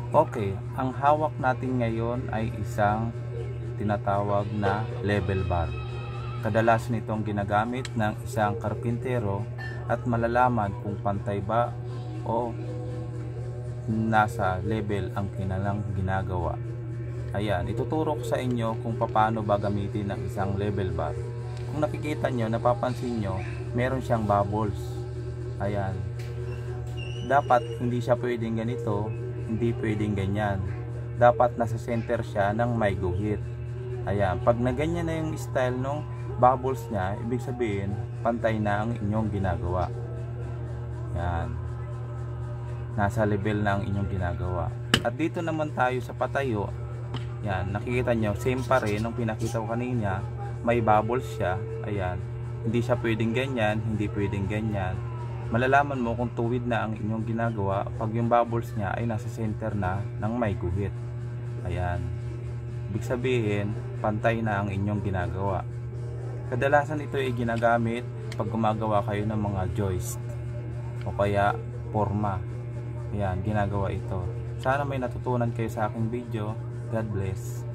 Okay, ang hawak natin ngayon ay isang tinatawag na level bar. Kadalasan itong ginagamit ng isang karpintero at malalaman kung pantay ba o nasa level ang kanilang ginagawa. Ayan, ituturo ko sa inyo kung paano ba gamitin ng isang level bar. Kung nakikita nyo, napapansin nyo, meron siyang bubbles. Ayan, dapat hindi siya pwedeng ganito, hindi pwedeng ganyan. Dapat nasa center siya ng may guhit. Ayan, pag na ganyan na yung style ng bubbles niya, ibig sabihin pantay na ang inyong ginagawa. Yan, nasa level na ang inyong ginagawa. At dito naman tayo sa patayo. Yan, nakikita nyo, same pa rin nung pinakita ko kanina, may bubbles siya. Ayan, hindi siya pwedeng ganyan, hindi pwedeng ganyan. Malalaman mo kung tuwid na ang inyong ginagawa pag yung bubbles niya ay nasa center na ng may guhit. Ayan, ibig sabihin pantay na ang inyong ginagawa. Kadalasan ito ay ginagamit pag gumagawa kayo ng mga joist o kaya forma. Ayan, ginagawa ito. Sana may natutunan kayo sa aking video. God bless.